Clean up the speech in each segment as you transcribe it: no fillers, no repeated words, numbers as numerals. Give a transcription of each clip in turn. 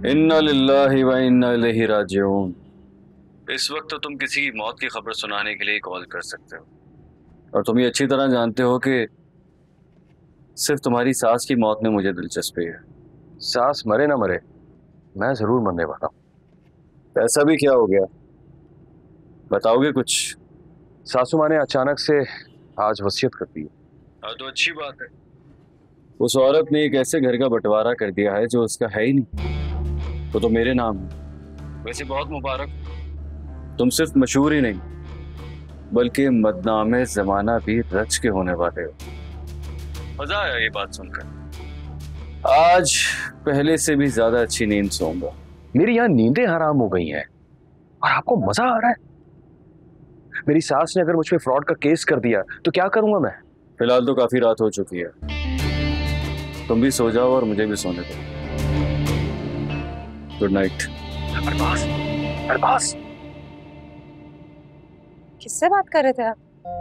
इन्ना लिल्लाहि व इन्ना इलैहि राजिऊन। इस वक्त तो तुम किसी की मौत की खबर सुनाने के लिए कॉल कर सकते हो, और तुम ये अच्छी तरह जानते हो कि सिर्फ तुम्हारी सास की मौत में मुझे दिलचस्पी है। सास मरे ना मरे, मैं जरूर मरने वाला हूं। ऐसा भी क्या हो गया, बताओगे कुछ? सासू माँ ने अचानक से आज वसीयत कर दी। हाँ तो अच्छी बात है। उस औरत ने एक ऐसे घर का बंटवारा कर दिया है जो उसका है ही नहीं, तो मेरे नाम है। वैसे बहुत मुबारक, तुम सिर्फ मशहूर ही नहीं बल्कि बदनामे जमाना भी रच के होने वाले हो। मजा आया ये बात सुनकर। आज पहले से भी ज्यादा अच्छी नींद सोऊंगा। मेरी यहाँ नींदें हराम हो गई हैं और आपको मजा आ रहा है। मेरी सास ने अगर मुझ पे फ्रॉड का केस कर दिया तो क्या करूंगा मैं? फिलहाल तो काफी रात हो चुकी है, तुम भी सो जाओ और मुझे भी सोने दो। Good night. अरबाज, अरबाज, किससे बात कर रहे थे आप?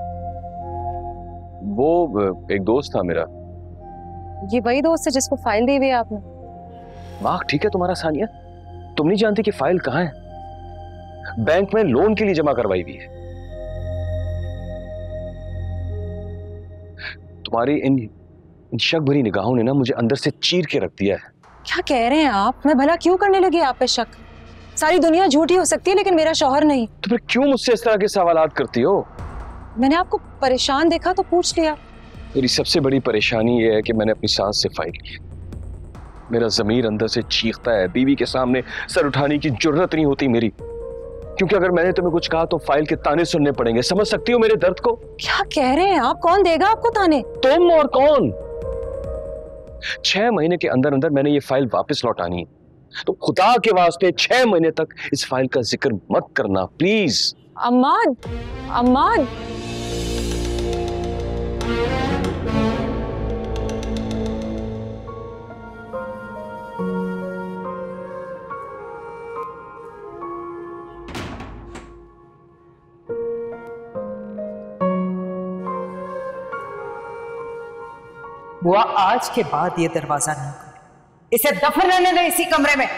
वो एक दोस्त था मेरा। ये वही दोस्त है जिसको फाइल दी हुई है आपने? वाह ठीक है तुम्हारा सानिया, तुम नहीं जानती कि फाइल कहाँ है? बैंक में लोन के लिए जमा करवाई हुई है। तुम्हारी इन शक भरी निगाहों ने ना मुझे अंदर से चीर के रख दिया है। क्या कह रहे हैं आप? मैं भला क्यों करने लगी आप पे शक? सारी दुनिया झूठी हो सकती है लेकिन मेरा शौहर नहीं। तो फिर क्यों मुझसे इस तरह के सवालात करती हो? मैंने आपको परेशान देखा तो पूछ लिया। मेरी सबसे बड़ी परेशानी यह है कि मैंने अपनी सास से फाइल ली। मेरा ज़मीर अंदर से चीखता है, बीवी के सामने सर उठाने की जुर्रत नहीं होती मेरी, क्योंकि अगर मैंने तुम्हें कुछ कहा तो फाइल के ताने सुनने पड़ेंगे। समझ सकती हो मेरे दर्द को? क्या कह रहे हैं आप? कौन देगा आपको ताने? तुम और कौन? 6 महीने के अंदर अंदर मैंने ये फाइल वापस लौटानी है, तो खुदा के वास्ते 6 महीने तक इस फाइल का जिक्र मत करना प्लीज। अम्माद, अम्माद, बुआ आज के बाद ये दरवाजा नहीं खोले, इसे दफन रहने दे इसी कमरे में।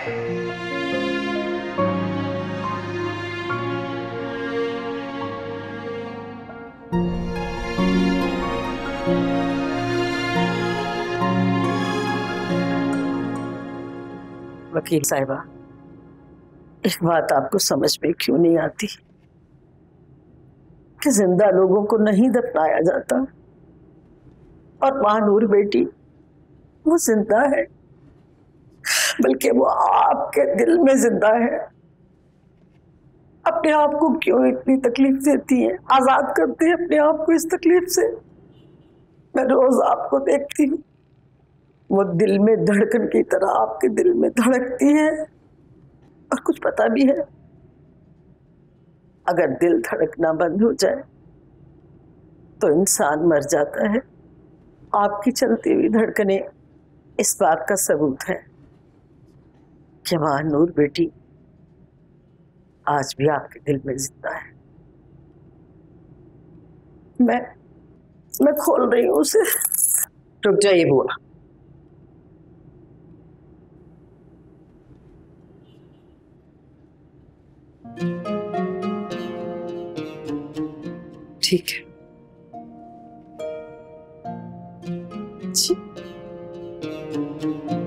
वकील साहिबा, एक बात आपको समझ में क्यों नहीं आती कि जिंदा लोगों को नहीं दफनाया जाता, और महानूर बेटी वो जिंदा है, बल्कि वो आपके दिल में जिंदा है। अपने आप को क्यों इतनी तकलीफ देती हैं? आजाद करते हैं अपने आप को इस तकलीफ से। मैं रोज आपको देखती हूँ, वो दिल में धड़कन की तरह आपके दिल में धड़कती है, और कुछ पता भी है अगर दिल धड़कना बंद हो जाए तो इंसान मर जाता है। आपकी चलती हुई धड़कनें इस बात का सबूत है कि महानूर बेटी आज भी आपके दिल में जिंदा है। मैं खोल रही हूँ उसे। रुक जाइए बुआ। ठीक है जी।